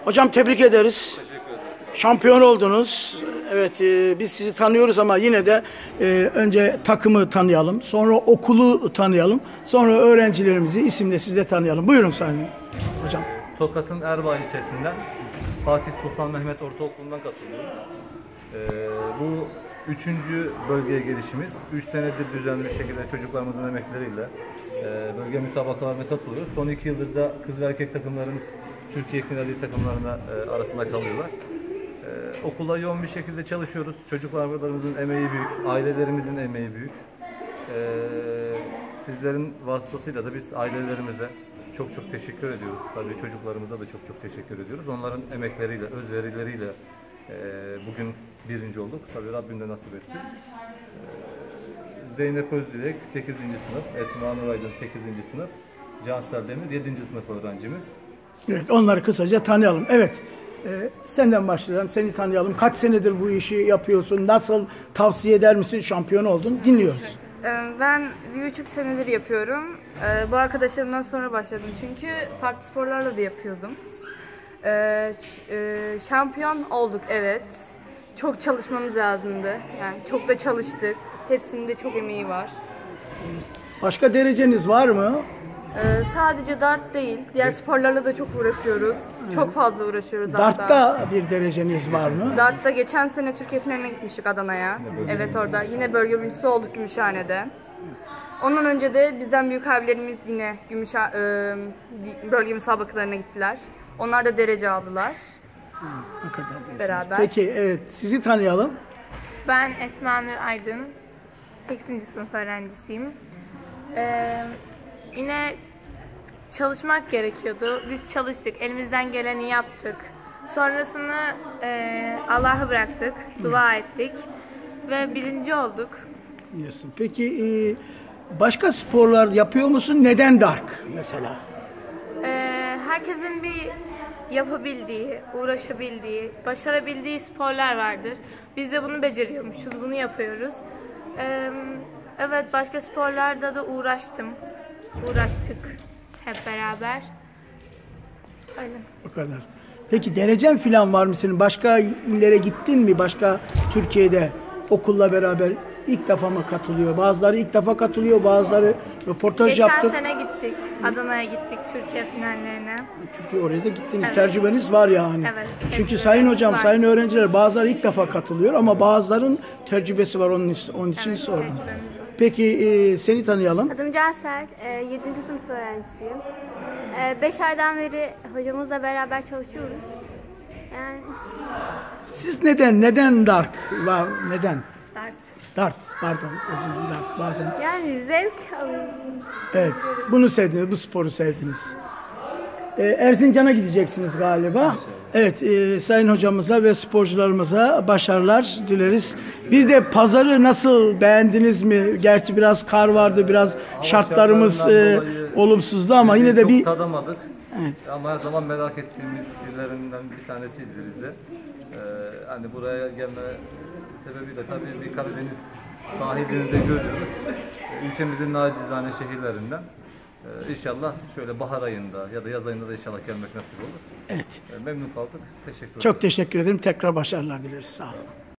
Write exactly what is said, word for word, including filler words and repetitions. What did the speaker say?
Hocam tebrik ederiz. Teşekkür ederiz. Şampiyon oldunuz. Evet, e, biz sizi tanıyoruz ama yine de e, önce takımı tanıyalım, sonra okulu tanıyalım, sonra öğrencilerimizi isimle siz de tanıyalım. Buyurun Sayın Hocam. Tokat'ın Erbaa ilçesinden Fatih Sultan Mehmet Ortaokulu'ndan katılıyoruz. Ee, bu üçüncü bölgeye gelişimiz. Üç senedir düzenli bir şekilde çocuklarımızın emekleriyle e, bölge müsabakalarına katılıyoruz. Son iki yıldır da kız ve erkek takımlarımız Türkiye finali takımlarına e, arasında kalıyorlar. Ee, okulda yoğun bir şekilde çalışıyoruz. Çocuklarımızın emeği büyük, ailelerimizin emeği büyük. Ee, sizlerin vasıtasıyla da biz ailelerimize çok çok teşekkür ediyoruz. Tabii çocuklarımıza da çok çok teşekkür ediyoruz. Onların emekleriyle, özverileriyle e, bugün birinci olduk. Tabii Rabbim de nasip etti. Ee, Zeynep Özdilek sekizinci sınıf, Esma Nur Aydın sekizinci sınıf, Cansel Demir yedinci sınıf öğrencimiz. Evet, onları kısaca tanıyalım. Evet. Ee, senden başlayalım, seni tanıyalım. Kaç senedir bu işi yapıyorsun? Nasıl, tavsiye eder misin? Şampiyon oldun. Dinliyoruz. Ben bir buçuk senedir yapıyorum. Bu arkadaşlarımdan sonra başladım çünkü farklı sporlarla da yapıyordum. Şampiyon olduk, evet. Çok çalışmamız lazımdı. Yani çok da çalıştık. Hepsinde çok emeği var. Başka dereceniz var mı? Ee, sadece dart değil, diğer sporlarla da çok uğraşıyoruz. Evet. Çok fazla uğraşıyoruz hatta. Dart'ta bir dereceniz var mı? Dart'ta geçen sene Türkiye finaline gitmiştik Adana'ya. Evet, orada. Yine bölge birincisi olduk Gümüşhane'de. Ondan önce de bizden büyük abilerimiz yine Gümüş e, bölge müsabakalarına gittiler. Onlar da derece aldılar. Ha, ne kadar beraber. Peki, evet, sizi tanıyalım. Ben Esma Nur Aydın, sekizinci sınıf öğrencisiyim. Ee, Yine çalışmak gerekiyordu. Biz çalıştık, elimizden geleni yaptık. Sonrasını e, Allah'a bıraktık, dua ettik ve birinci olduk. Diyorsun. Peki e, başka sporlar yapıyor musun? Neden dark mesela? E, herkesin bir yapabildiği, uğraşabildiği, başarabildiği sporlar vardır. Biz de bunu beceriyormuşuz, bunu yapıyoruz. E, evet, başka sporlarda da uğraştım. Uğraştık hep beraber. Öyle. O kadar. Peki derecen falan var mı senin? Başka illere gittin mi? Başka Türkiye'de okulla beraber ilk defa mı katılıyor? Bazıları ilk defa katılıyor, bazıları röportaj Geçen yaptık. Geçen sene gittik. Adana'ya gittik Türkiye finallerine. Türkiye oraya da gittiniz. Evet. Tecrübeniz var yani. Evet. Çünkü sayın hocam, var. sayın öğrenciler bazıları ilk defa katılıyor ama bazıların tecrübesi var, onun için, onun için Evet, sordum. Peki e, seni tanıyalım. Adım Cansel, yedinci sınıf öğrencisiyim. beş aydan beri hocamızla beraber çalışıyoruz. Yani Siz neden, neden dark? Neden? Dart. Dart, pardon, özür dilerim, dart bazen. yani zevk alıyorum. Evet, bunu sevdiniz, bu sporu sevdiniz. Ee, Erzincan'a gideceksiniz galiba. Evet, e, sayın hocamıza ve sporcularımıza başarılar dileriz. Bir de pazarı nasıl, beğendiniz mi? Gerçi biraz kar vardı, biraz şartlarımız e, olumsuzdu ama yine de bir... tadamadık. Evet. Ama her zaman merak ettiğimiz illerinden bir tanesiydi Rize. Ee, hani buraya gelme sebebiyle tabii bir Karadeniz sahilini de görüyoruz. Ülkemizin nacizane şehirlerinden. Ee, inşallah şöyle bahar ayında ya da yaz ayında da inşallah gelmek nasip olur. Evet. Ee, memnun kaldık. Teşekkür ederim. Çok teşekkür ederim. Tekrar başarılar dileriz. Sağ olun.